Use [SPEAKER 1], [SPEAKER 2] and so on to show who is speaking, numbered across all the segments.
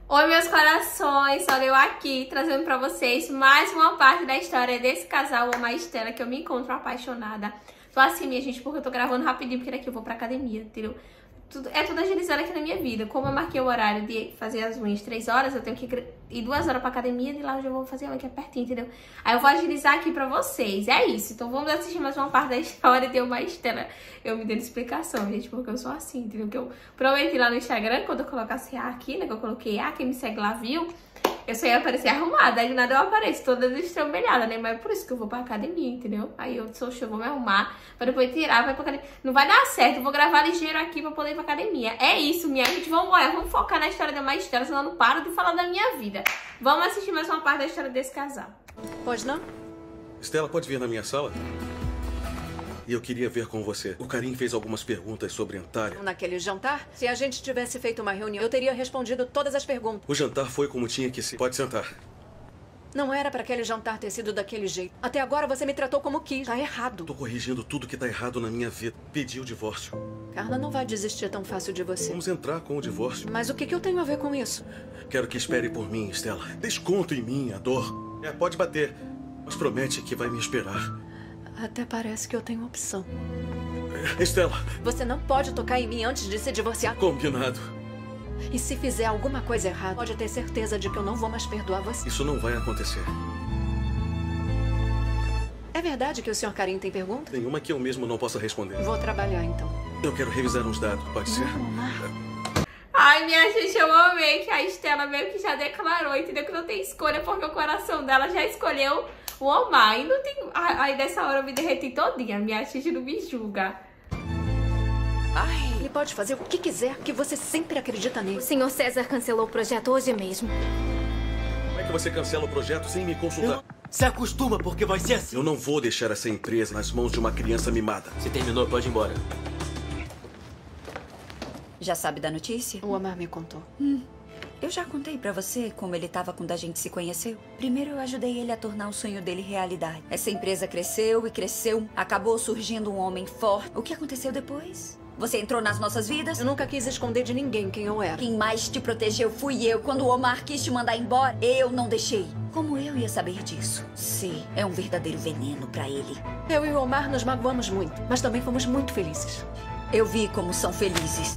[SPEAKER 1] Oi, meus corações, olha eu aqui trazendo pra vocês mais uma parte da história desse casal, Omar e Estela, que eu me encontro apaixonada. Tô assim, minha gente, porque eu tô gravando rapidinho, porque daqui eu vou pra academia, entendeu? Tudo agilizado aqui na minha vida. Como eu marquei o horário de fazer as unhas 3 horas, eu tenho que ir 2 horas pra academia, de lá eu já vou fazer a unha, que é pertinho, entendeu? Aí eu vou agilizar aqui pra vocês, é isso. Então vamos assistir mais uma parte da história de Omar e Estela. Eu me dando explicação, gente, porque eu sou assim, entendeu? Que eu prometi lá no Instagram, quando eu colocasse A aqui, né, que eu coloquei A, quem me segue lá viu, eu só ia aparecer arrumada, aí de nada eu apareço toda destrambelhada, né? Mas é por isso que eu vou pra academia, entendeu? Aí eu sou show, vou me arrumar pra depois tirar, vai pra academia. Não vai dar certo, eu vou gravar ligeiro aqui pra poder ir pra academia. É isso, minha gente, vamos focar na história da Omar e Estela, senão eu não paro de falar da minha vida. Vamos assistir mais uma parte da história desse casal.
[SPEAKER 2] Pois não?
[SPEAKER 3] Estela, pode vir na minha sala? E eu queria ver com você. O Karim fez algumas perguntas sobre Antália.
[SPEAKER 2] Naquele jantar, se a gente tivesse feito uma reunião, eu teria respondido todas as perguntas.
[SPEAKER 3] O jantar foi como tinha que ser. Pode sentar.
[SPEAKER 2] Não era pra aquele jantar ter sido daquele jeito. Até agora você me tratou como quis. Tá errado.
[SPEAKER 3] Tô corrigindo tudo que tá errado na minha vida. Pedi o divórcio.
[SPEAKER 2] Carla não vai desistir tão fácil de você.
[SPEAKER 3] Vamos entrar com o divórcio.
[SPEAKER 2] Mas o que eu tenho a ver com isso?
[SPEAKER 3] Quero que espere por mim, Estela. Desconto em mim a dor. Pode bater. Mas promete que vai me esperar.
[SPEAKER 2] Até parece que eu tenho opção.
[SPEAKER 3] Estela.
[SPEAKER 2] Você não pode tocar em mim antes de se divorciar.
[SPEAKER 3] Combinado.
[SPEAKER 2] E se fizer alguma coisa errada, pode ter certeza de que eu não vou mais perdoar você.
[SPEAKER 3] Isso não vai acontecer.
[SPEAKER 2] É verdade que o Sr. Karim tem perguntas?
[SPEAKER 3] Nenhuma que eu mesmo não possa responder.
[SPEAKER 2] Vou trabalhar, então.
[SPEAKER 3] Eu quero revisar uns dados, pode ser?
[SPEAKER 1] Ai, minha gente, eu amei que a Estela meio que já declarou, entendeu? Que não tem escolha, porque o coração dela já escolheu o Omar. E não tem... Aí dessa hora eu me derreti todinha, minha gente não me julga.
[SPEAKER 2] Ai, ele pode fazer o que quiser, que você sempre acredita nele.
[SPEAKER 4] O Sr. César cancelou o projeto hoje mesmo.
[SPEAKER 3] Como é que você cancela o projeto sem me consultar?
[SPEAKER 5] Se acostuma, porque vai ser assim.
[SPEAKER 3] Eu não vou deixar essa empresa nas mãos de uma criança mimada.
[SPEAKER 5] Se terminou, pode ir embora.
[SPEAKER 6] Já sabe da notícia?
[SPEAKER 2] O Omar me contou.
[SPEAKER 6] Eu já contei pra você como ele tava quando a gente se conheceu. Primeiro eu ajudei ele a tornar o sonho dele realidade. Essa empresa cresceu e cresceu. Acabou surgindo um homem forte. O que aconteceu depois? Você entrou nas nossas vidas?
[SPEAKER 2] Eu nunca quis esconder de ninguém quem eu era.
[SPEAKER 6] Quem mais te protegeu fui eu. Quando o Omar quis te mandar embora, eu não deixei. Como eu ia saber disso? Sim, é um verdadeiro veneno pra ele.
[SPEAKER 2] Eu e o Omar nos magoamos muito, mas também fomos muito felizes.
[SPEAKER 6] Eu vi como são felizes.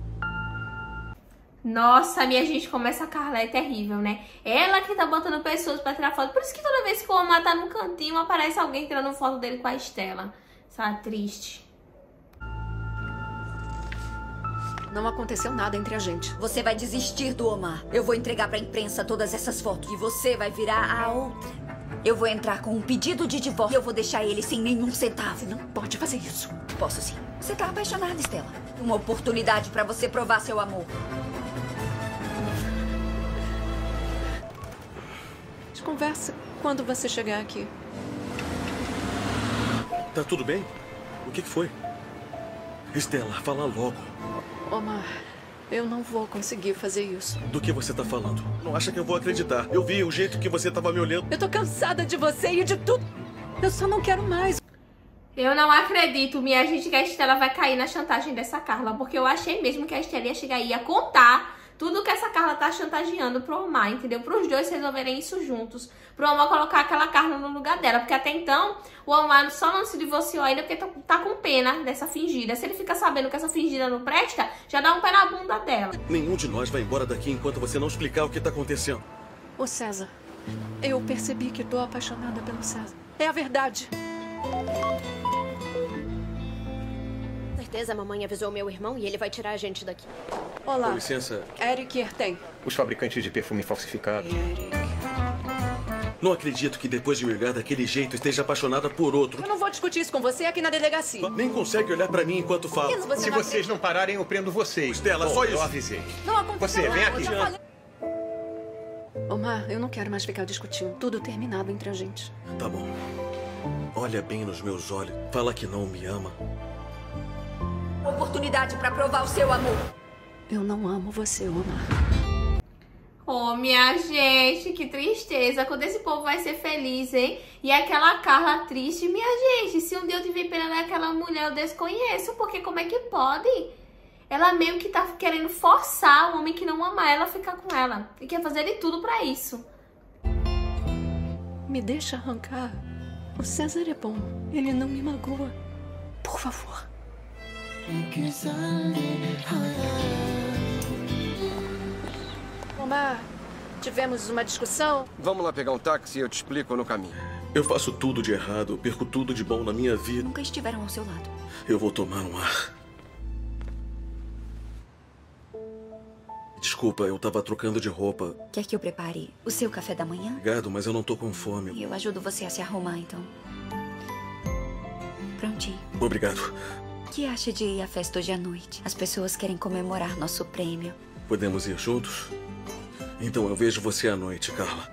[SPEAKER 1] Nossa, minha gente, como essa Carla é terrível, né? Ela que tá botando pessoas pra tirar foto. Por isso que toda vez que o Omar tá no cantinho, aparece alguém tirando foto dele com a Estela. Sabe, triste.
[SPEAKER 2] Não aconteceu nada entre a gente.
[SPEAKER 6] Você vai desistir do Omar. Eu vou entregar pra imprensa todas essas fotos. E você vai virar a outra. Eu vou entrar com um pedido de divórcio. Eu vou deixar ele sem nenhum centavo.
[SPEAKER 2] Você não pode fazer isso.
[SPEAKER 6] Posso sim. Você tá apaixonada, Estela. Uma oportunidade pra você provar seu amor.
[SPEAKER 2] Conversa quando você chegar aqui.
[SPEAKER 3] Tá tudo bem? O que foi? Estela, fala logo.
[SPEAKER 2] Omar, eu não vou conseguir fazer isso.
[SPEAKER 3] Do que você tá falando? Não acha que eu vou acreditar? Eu vi o jeito que você tava me olhando.
[SPEAKER 2] Eu tô cansada de você e de tudo. Eu só não quero mais.
[SPEAKER 1] Eu não acredito, minha gente, que a Estela vai cair na chantagem dessa Carla. Porque eu achei mesmo que a Estela ia chegar e ia contar tudo que essa Carla tá chantageando pro Omar, entendeu? Pros dois resolverem isso juntos. Pro Omar colocar aquela Carla no lugar dela. Porque até então, o Omar só não se divorciou ainda porque tá com pena dessa fingida. Se ele fica sabendo que essa fingida não presta, já dá um pé na bunda dela.
[SPEAKER 3] Nenhum de nós vai embora daqui enquanto você não explicar o que tá acontecendo.
[SPEAKER 2] Ô César, eu percebi que tô apaixonada pelo César. É a verdade.
[SPEAKER 4] Certeza, a mamãe avisou meu irmão e ele vai tirar a gente daqui.
[SPEAKER 2] Olá.
[SPEAKER 3] Com licença.
[SPEAKER 2] Eric Ertem.
[SPEAKER 7] Os fabricantes de perfume falsificado.
[SPEAKER 3] Não acredito que depois de me olhar daquele jeito esteja apaixonada por outro.
[SPEAKER 2] Eu não vou discutir isso com você aqui na delegacia.
[SPEAKER 3] Nem consegue olhar pra mim enquanto fala.
[SPEAKER 7] Se vocês não pararem, eu prendo vocês.
[SPEAKER 3] Estela,
[SPEAKER 7] Bom,
[SPEAKER 3] só isso.
[SPEAKER 7] Eu avisei.
[SPEAKER 2] Não aconteceu
[SPEAKER 7] Você, vem
[SPEAKER 2] nada,
[SPEAKER 7] aqui.
[SPEAKER 2] eu já falei. Omar, eu não quero mais ficar discutindo. Tudo terminado entre a gente.
[SPEAKER 3] Tá bom. Olha bem nos meus olhos. Fala que não me ama.
[SPEAKER 6] Oportunidade pra provar o seu amor.
[SPEAKER 2] Eu não amo você, Omar.
[SPEAKER 1] Oh, minha gente, que tristeza. Quando esse povo vai ser feliz, hein? E aquela Carla triste, minha gente. Se um dia eu tiver pena daquela mulher, eu desconheço. Porque como é que pode? ela meio que tá querendo forçar o homem que não ama ela a ficar com ela. E quer fazer de tudo pra isso.
[SPEAKER 2] Me deixa arrancar. O César é bom. Ele não me magoa. Por favor. Omar, tivemos uma discussão.
[SPEAKER 8] Vamos lá pegar um táxi e eu te explico no caminho.
[SPEAKER 3] Eu faço tudo de errado, perco tudo de bom na minha vida.
[SPEAKER 6] Nunca estiveram ao seu lado.
[SPEAKER 3] Eu vou tomar um ar. Desculpa, eu tava trocando de roupa.
[SPEAKER 6] Quer que eu prepare o seu café da manhã?
[SPEAKER 3] Obrigado, mas eu não tô com fome.
[SPEAKER 6] Eu ajudo você a se arrumar, então. Prontinho.
[SPEAKER 3] Obrigado.
[SPEAKER 6] O que acha de ir à festa hoje à noite? As pessoas querem comemorar nosso prêmio.
[SPEAKER 3] Podemos ir juntos? Então eu vejo você à noite, Carla.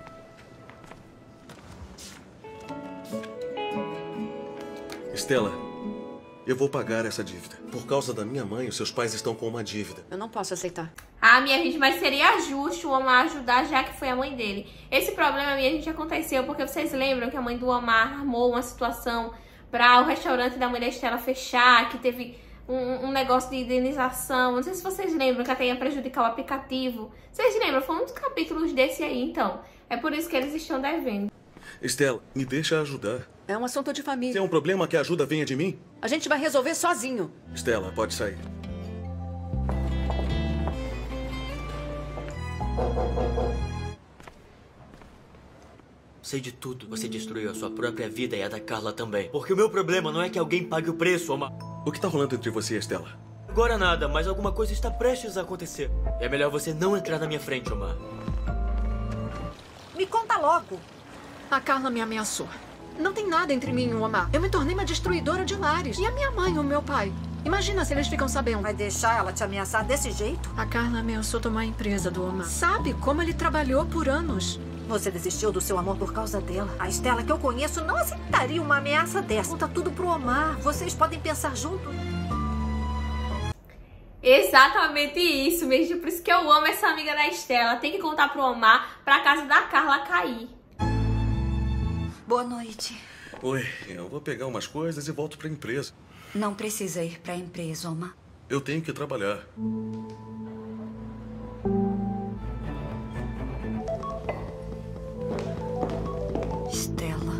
[SPEAKER 3] Estela, eu vou pagar essa dívida. Por causa da minha mãe, os seus pais estão com uma dívida.
[SPEAKER 2] Eu não posso aceitar.
[SPEAKER 1] Ah, minha gente, mas seria justo o Omar ajudar, já que foi a mãe dele. Esse problema, minha gente, aconteceu porque vocês lembram que a mãe do Omar armou uma situação para o restaurante da mãe da Estela fechar, que teve um negócio de indenização. Não sei se vocês lembram que até ia prejudicar o aplicativo. Vocês lembram? Foi um dos capítulos desse aí, então. É por isso que eles estão devendo.
[SPEAKER 3] Estela, me deixa ajudar.
[SPEAKER 2] É um assunto de família.
[SPEAKER 3] Se é um problema que a ajuda venha de mim,
[SPEAKER 2] A gente vai resolver sozinho.
[SPEAKER 3] Estela, pode sair.
[SPEAKER 5] Sei de tudo. Você destruiu a sua própria vida e a da Carla também. Porque o meu problema não é que alguém pague o preço, Omar.
[SPEAKER 3] O que tá rolando entre você e a Estela?
[SPEAKER 5] Agora nada, mas alguma coisa está prestes a acontecer. É melhor você não entrar na minha frente, Omar.
[SPEAKER 2] Me conta logo. A Carla me ameaçou. Não tem nada entre mim e o Omar. Eu me tornei uma destruidora de lares. E a minha mãe e o meu pai? Imagina se eles ficam sabendo.
[SPEAKER 9] Vai deixar ela te ameaçar desse jeito?
[SPEAKER 2] A Carla ameaçou tomar a empresa do Omar. Sabe como ele trabalhou por anos?
[SPEAKER 9] Você desistiu do seu amor por causa dela. A Estela que eu conheço não aceitaria uma ameaça dessa. Conta tudo pro Omar. Vocês podem pensar juntos.
[SPEAKER 1] Exatamente isso, mesmo. Por isso que eu amo essa amiga da Estela. Tem que contar pro Omar pra casa da Carla cair.
[SPEAKER 6] Boa noite.
[SPEAKER 3] Oi, eu vou pegar umas coisas e volto pra empresa.
[SPEAKER 6] Não precisa ir pra empresa, Omar.
[SPEAKER 3] Eu tenho que trabalhar.
[SPEAKER 6] Estela.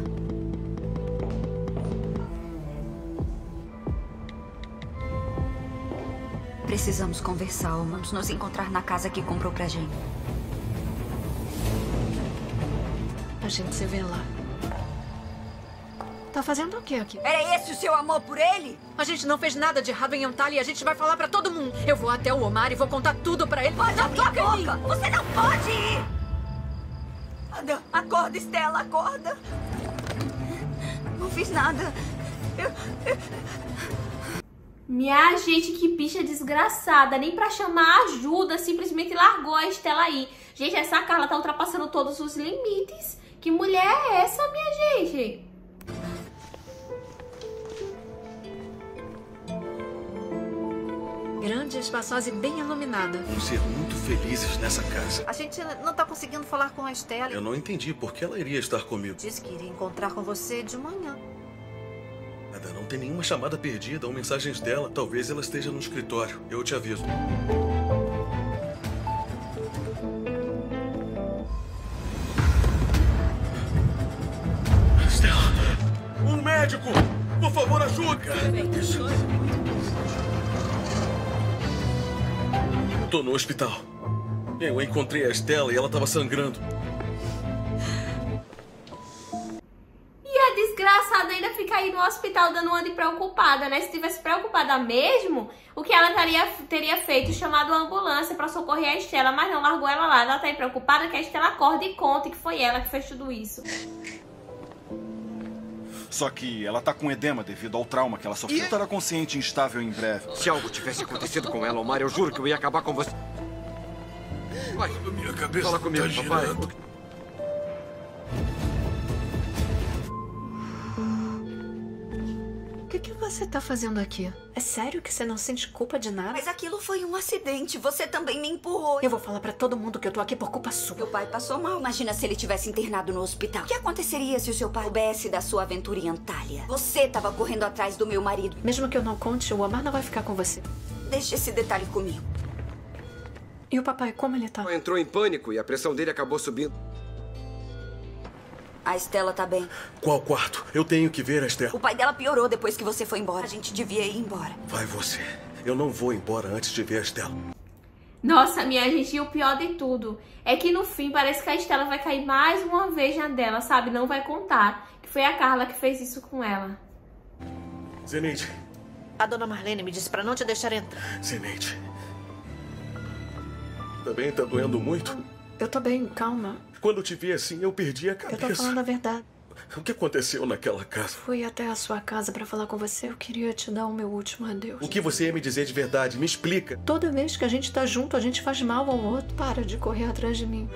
[SPEAKER 6] Precisamos conversar, Omar. Vamos nos encontrar na casa que comprou pra gente.
[SPEAKER 2] A gente se vê lá. Tá fazendo o que aqui?
[SPEAKER 6] Era esse o seu amor por ele?
[SPEAKER 2] A gente não fez nada de errado em Antalya e a gente vai falar pra todo mundo. Eu vou até o Omar e vou contar tudo pra ele.
[SPEAKER 6] Pode abrir a boca! Você não pode ir! Acorda, Estela, acorda! Não fiz nada.
[SPEAKER 1] Minha gente, que bicha desgraçada. Nem pra chamar ajuda, simplesmente largou a Estela aí. Gente, essa Carla tá ultrapassando todos os limites. Que mulher é essa, minha gente?
[SPEAKER 2] Grande, espaçosa e bem iluminada.
[SPEAKER 3] Vamos ser muito felizes nessa casa.
[SPEAKER 9] A gente não tá conseguindo falar com a Estela.
[SPEAKER 3] Eu não entendi por que ela iria estar comigo.
[SPEAKER 9] Disse que iria encontrar com você de manhã.
[SPEAKER 3] Nada, não tem nenhuma chamada perdida ou mensagens dela. Talvez ela esteja no escritório. Eu te aviso. Estela! Um médico! Por favor, ajude! Tô no hospital. Eu encontrei a Estela e ela tava sangrando.
[SPEAKER 1] E a desgraçada ainda fica aí no hospital dando uma de preocupada, né? Se tivesse preocupada mesmo, o que ela teria feito? Chamado a ambulância pra socorrer a Estela, mas não, largou ela lá. Ela tá aí preocupada que a Estela acorde e conte que foi ela que fez tudo isso.
[SPEAKER 10] Só que ela tá com edema devido ao trauma que ela sofreu. Estará consciente e instável em breve.
[SPEAKER 8] Se algo tivesse acontecido com ela, Omar, eu juro que eu ia acabar com você. Vai,
[SPEAKER 3] Minha cabeça
[SPEAKER 8] fala comigo,
[SPEAKER 3] tá
[SPEAKER 8] papai.
[SPEAKER 3] girando.
[SPEAKER 2] O que você tá fazendo aqui? É sério que você não sente culpa de nada?
[SPEAKER 6] Mas aquilo foi um acidente. Você também me empurrou.
[SPEAKER 2] Eu vou falar pra todo mundo que eu tô aqui por culpa sua.
[SPEAKER 6] Seu pai passou mal. Imagina se ele tivesse internado no hospital. O que aconteceria se o seu pai soubesse da sua aventura em Antalya? Você tava correndo atrás do meu marido.
[SPEAKER 2] Mesmo que eu não conte, o Omar não vai ficar com você.
[SPEAKER 6] Deixa esse detalhe comigo.
[SPEAKER 2] E o papai, como ele tá?
[SPEAKER 8] Entrou em pânico e a pressão dele acabou subindo.
[SPEAKER 6] A Stella tá bem.
[SPEAKER 3] Qual quarto? Eu tenho que ver a Stella.
[SPEAKER 6] O pai dela piorou depois que você foi embora. A gente devia ir embora.
[SPEAKER 3] Vai você. Eu não vou embora antes de ver a Stella.
[SPEAKER 1] Nossa, minha gente, e o pior de tudo é que no fim parece que a Stella vai cair mais uma vez na dela, sabe? Não vai contar que foi a Carla que fez isso com ela.
[SPEAKER 3] Zeneide.
[SPEAKER 9] A dona Marlene me disse pra não te deixar entrar.
[SPEAKER 3] Zeneide. Também tá doendo muito?
[SPEAKER 2] Eu tô bem, calma.
[SPEAKER 3] Quando te vi assim, eu perdi a
[SPEAKER 2] Eu
[SPEAKER 3] cabeça.
[SPEAKER 2] tô falando a verdade.
[SPEAKER 3] O que aconteceu naquela casa?
[SPEAKER 2] Fui até a sua casa pra falar com você. Eu queria te dar o meu último adeus.
[SPEAKER 3] O que você ia me dizer de verdade? Me explica.
[SPEAKER 2] Toda vez que a gente tá junto, a gente faz mal ao outro. Para de correr atrás de mim.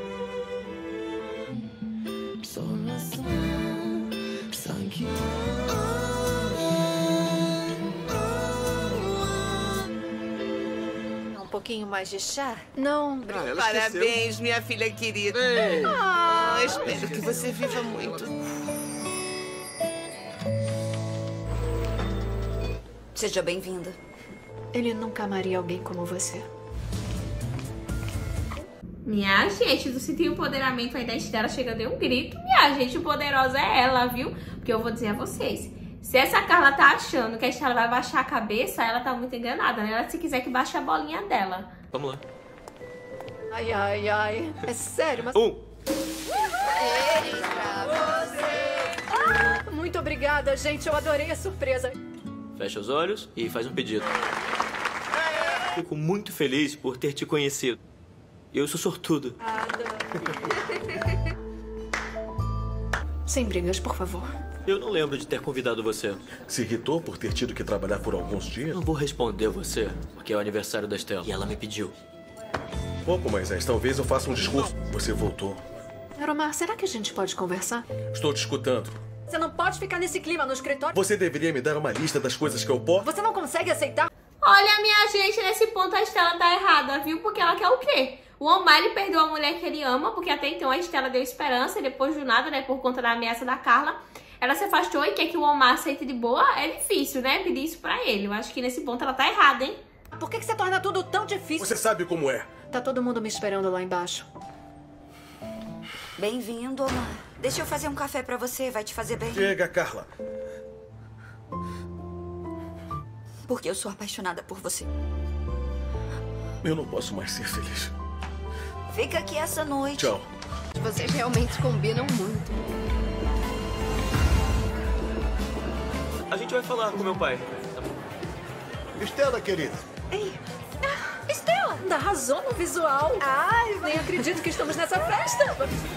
[SPEAKER 9] Um pouquinho mais de chá?
[SPEAKER 2] Não.
[SPEAKER 11] Parabéns, minha filha querida. Espero que você viva muito.
[SPEAKER 6] Seja bem-vinda.
[SPEAKER 2] Ele nunca amaria alguém como você.
[SPEAKER 1] Minha gente, do sentir o empoderamento aí da Stella chega de um grito. Minha gente, o poderosa é ela, viu? Porque eu vou dizer a vocês. Se essa Carla tá achando que a Stella vai baixar a cabeça, ela tá muito enganada, né? Ela se quiser que baixe a bolinha dela.
[SPEAKER 5] Vamos lá.
[SPEAKER 2] Ai, ai, ai. É sério, mas... Muito obrigada, gente. Eu adorei a surpresa.
[SPEAKER 5] Fecha os olhos e faz um pedido. Fico muito feliz por ter te conhecido. Eu sou sortudo.
[SPEAKER 2] Sem brigas, por favor.
[SPEAKER 5] Eu não lembro de ter convidado você.
[SPEAKER 3] Se irritou por ter tido que trabalhar por alguns dias?
[SPEAKER 5] Não vou responder você, porque é o aniversário da Stella. E ela me pediu.
[SPEAKER 3] Pouco, Moisés. Talvez eu faça um discurso. Você voltou.
[SPEAKER 2] Aromar, será que a gente pode conversar?
[SPEAKER 3] Estou te escutando.
[SPEAKER 2] Você não pode ficar nesse clima no escritório.
[SPEAKER 3] Você deveria me dar uma lista das coisas que eu posso.
[SPEAKER 2] Você não consegue aceitar?
[SPEAKER 1] Olha, minha gente, nesse ponto a Stella tá errada, viu? Porque ela quer o quê? O Omar, ele perdeu a mulher que ele ama, porque até então a Stella deu esperança, e depois do nada, né, por conta da ameaça da Carla, ela se afastou e quer que o Omar aceite de boa. É difícil, né, pedir isso pra ele. Eu acho que nesse ponto ela tá errada, hein?
[SPEAKER 2] Por que você torna tudo tão difícil?
[SPEAKER 3] Você sabe como é.
[SPEAKER 2] Tá todo mundo me esperando lá embaixo.
[SPEAKER 6] Bem-vindo, Omar. Deixa eu fazer um café pra você, vai te fazer bem.
[SPEAKER 3] Chega, Carla.
[SPEAKER 6] Porque eu sou apaixonada por você.
[SPEAKER 3] Eu não posso mais ser feliz.
[SPEAKER 6] Fica aqui essa noite.
[SPEAKER 3] Tchau.
[SPEAKER 11] Vocês realmente combinam muito.
[SPEAKER 5] A gente vai falar com meu pai.
[SPEAKER 12] Stella, querida.
[SPEAKER 2] Ei, Stella, arrasou no visual. Ai, nem acredito que estamos nessa festa.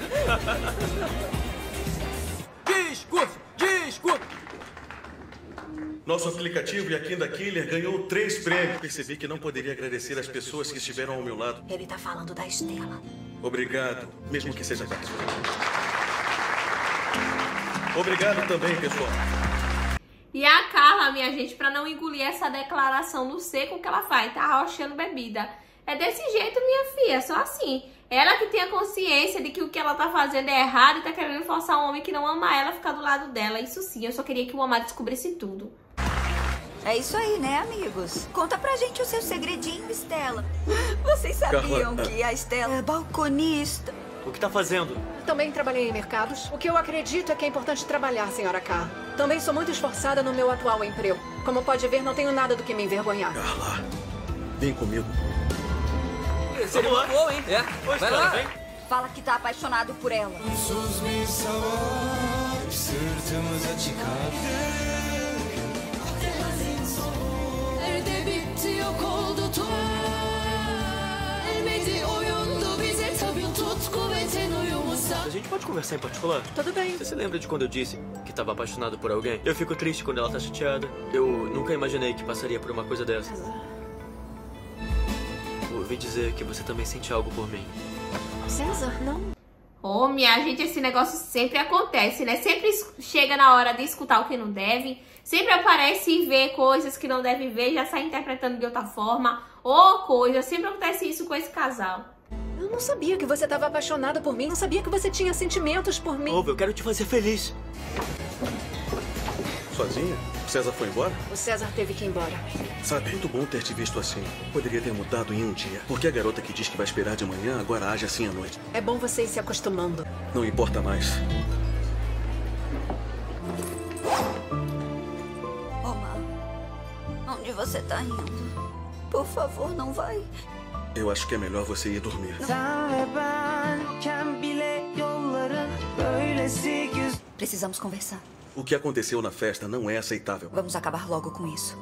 [SPEAKER 5] Discurso! Discurso!
[SPEAKER 3] Nosso aplicativo Yakinda Killer ganhou 3 prêmios. Percebi que não poderia agradecer as pessoas que estiveram ao meu lado.
[SPEAKER 9] Ele tá falando da Stella.
[SPEAKER 3] Obrigado, mesmo que seja tarde. Obrigado também, pessoal.
[SPEAKER 1] E a Carla, minha gente, pra não engolir essa declaração no seco, o que ela faz? Tá arrochando bebida. É desse jeito, minha filha, só assim. Ela que tem a consciência de que o que ela tá fazendo é errado e tá querendo forçar um homem que não ama ela a ficar do lado dela. Isso sim, eu só queria que o Omar descobrisse tudo.
[SPEAKER 6] É isso aí, né, amigos? Conta pra gente o seu segredinho, Stella. Vocês sabiam que a Stella é balconista?
[SPEAKER 5] O que tá fazendo?
[SPEAKER 2] Também trabalhei em mercados. O que eu acredito é que é importante trabalhar, senhora Carla. Também sou muito esforçada no meu atual emprego. Como pode ver, não tenho nada do que me envergonhar.
[SPEAKER 3] Carla, vem comigo.
[SPEAKER 5] Vamos lá.
[SPEAKER 11] Bom, hein?
[SPEAKER 5] Oi,
[SPEAKER 11] Vai
[SPEAKER 5] Stella,
[SPEAKER 11] lá.
[SPEAKER 5] vem.
[SPEAKER 6] Fala que tá apaixonado por ela.
[SPEAKER 5] A gente pode conversar em particular?
[SPEAKER 2] Tudo bem.
[SPEAKER 5] Você se lembra de quando eu disse que estava apaixonado por alguém? Eu fico triste quando ela tá chateada. Eu nunca imaginei que passaria por uma coisa dessa. Ouvi dizer que você também sente algo por mim.
[SPEAKER 2] César, não.
[SPEAKER 1] Ô, minha gente, esse negócio sempre acontece, né? Sempre chega na hora de escutar o que não deve. Sempre aparece e vê coisas que não deve ver, já sai interpretando de outra forma. Ou coisa, sempre acontece isso com esse casal.
[SPEAKER 2] Eu não sabia que você estava apaixonada por mim. Não sabia que você tinha sentimentos por mim.
[SPEAKER 5] Ouve, eu quero te fazer feliz.
[SPEAKER 3] Sozinha? O César foi embora?
[SPEAKER 2] O César teve que ir embora.
[SPEAKER 3] Sabe, muito bom ter te visto assim. Poderia ter mudado em um dia. Porque a garota que diz que vai esperar de manhã agora age assim à noite.
[SPEAKER 2] É bom você ir se acostumando.
[SPEAKER 3] Não importa mais.
[SPEAKER 6] Omar, onde você tá indo? Por favor, não vai.
[SPEAKER 3] Eu acho que é melhor você ir dormir.
[SPEAKER 6] Precisamos conversar.
[SPEAKER 3] O que aconteceu na festa não é aceitável.
[SPEAKER 6] Vamos acabar logo com isso.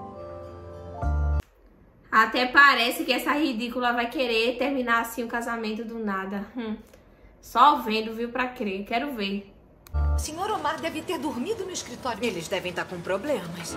[SPEAKER 1] Até parece que essa ridícula vai querer terminar assim o casamento do nada. Só vendo, viu, pra crer. Quero ver.
[SPEAKER 9] O senhor Omar deve ter dormido no escritório.
[SPEAKER 2] Eles devem estar com problemas.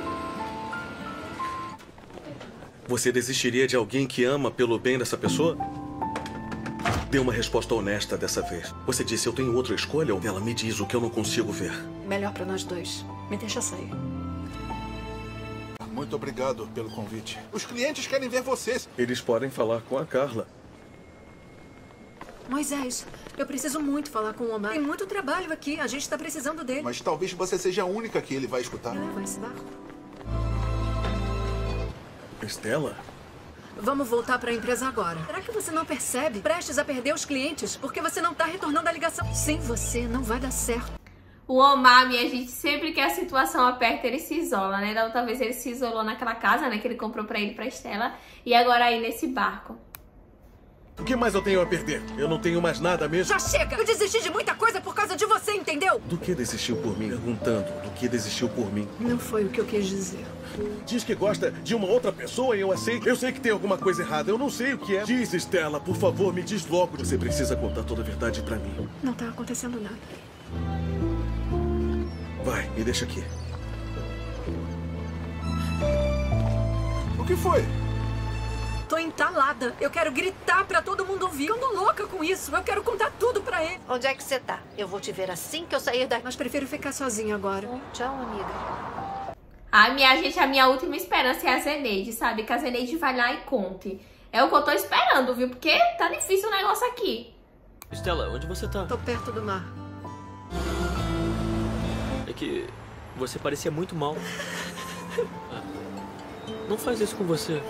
[SPEAKER 3] Você desistiria de alguém que ama pelo bem dessa pessoa? Dê uma resposta honesta dessa vez. Você disse, eu tenho outra escolha, ou ela me diz o que eu não consigo ver.
[SPEAKER 2] Melhor pra nós dois. Me deixa sair.
[SPEAKER 12] Muito obrigado pelo convite. Os clientes querem ver vocês.
[SPEAKER 3] Eles podem falar com a Carla.
[SPEAKER 2] Moisés, eu preciso muito falar com o Omar. Tem muito trabalho aqui. A gente tá precisando dele.
[SPEAKER 12] Mas talvez você seja a única que ele vai escutar.
[SPEAKER 2] Eu levo esse barco.
[SPEAKER 3] Estela?
[SPEAKER 2] Vamos voltar para a empresa agora. Será que você não percebe? Prestes a perder os clientes porque você não tá retornando a ligação. Sem você, não vai dar certo.
[SPEAKER 1] O Omar, minha gente, sempre que a situação aperta, ele se isola, né? Da outra vez ele se isolou naquela casa, né? Que ele comprou pra ele e pra Estela. E agora aí nesse barco.
[SPEAKER 3] O que mais eu tenho a perder? Eu não tenho mais nada mesmo.
[SPEAKER 2] Já chega! Eu desisti de muita coisa por causa de você, entendeu?
[SPEAKER 3] Do que desistiu por mim? Perguntando, do que desistiu por mim?
[SPEAKER 2] Não foi o que eu quis dizer.
[SPEAKER 3] Diz que gosta de uma outra pessoa e eu aceito. Eu sei que tem alguma coisa errada, eu não sei o que é. Diz, Estela, por favor, me diz logo. Você precisa contar toda a verdade pra mim.
[SPEAKER 2] Não tá acontecendo nada.
[SPEAKER 3] Vai, me deixa aqui.
[SPEAKER 12] O que foi?
[SPEAKER 2] Tô entalada. Eu quero gritar pra todo mundo ouvir. Eu ando louca com isso. Eu quero contar tudo pra ele.
[SPEAKER 9] Onde é que você tá? Eu vou te ver assim que eu sair daqui.
[SPEAKER 2] Mas prefiro ficar sozinha agora.
[SPEAKER 9] Tchau, amiga.
[SPEAKER 1] Ai, minha gente, a minha última esperança é a Zeneide, sabe? Que a Zeneide vai lá e conte. É o que eu tô esperando, viu? Porque tá difícil o negócio aqui.
[SPEAKER 5] Estela, onde você tá?
[SPEAKER 2] Tô perto do mar.
[SPEAKER 5] É que você parecia muito mal. Não faz isso com você.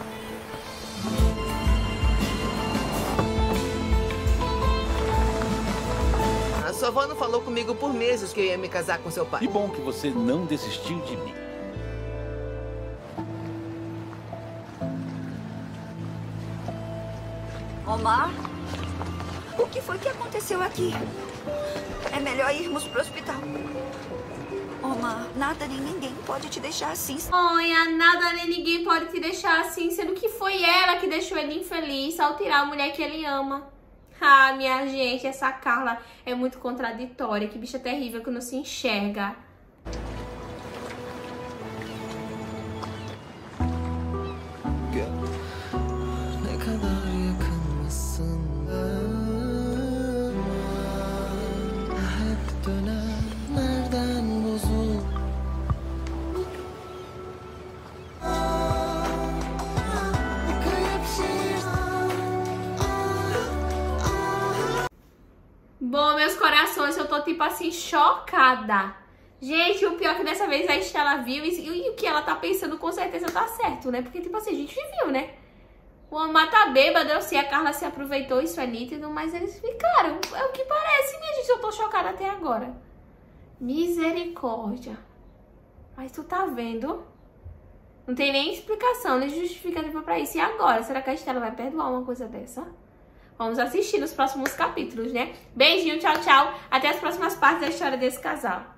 [SPEAKER 11] A sua avó não falou comigo por meses que eu ia me casar com seu pai.
[SPEAKER 13] Que bom que você não desistiu de mim.
[SPEAKER 6] Omar, o que foi que aconteceu aqui? É melhor irmos pro hospital. Omar, nada nem ninguém pode te deixar assim.
[SPEAKER 1] Olha, nada nem ninguém pode te deixar assim, sendo que foi ela que deixou ele infeliz ao tirar a mulher que ele ama. Ah, minha gente, essa Carla é muito contraditória. Que bicha terrível que não se enxerga. Bom, meus corações, eu tô tipo assim, chocada. Gente, o pior é que dessa vez a Estela viu e o que ela tá pensando com certeza tá certo, né? Porque tipo assim, a gente viu, né? O Omar tá bêbado, eu sei, a Carla se aproveitou, isso é nítido, mas eles ficaram. É o que parece, minha gente, eu tô chocada até agora. Misericórdia. Mas tu tá vendo? Não tem nem explicação, nem justificativa pra isso. E agora? Será que a Estela vai perdoar uma coisa dessa? Vamos assistir nos próximos capítulos, né? Beijinho, tchau, tchau. Até as próximas partes da história desse casal.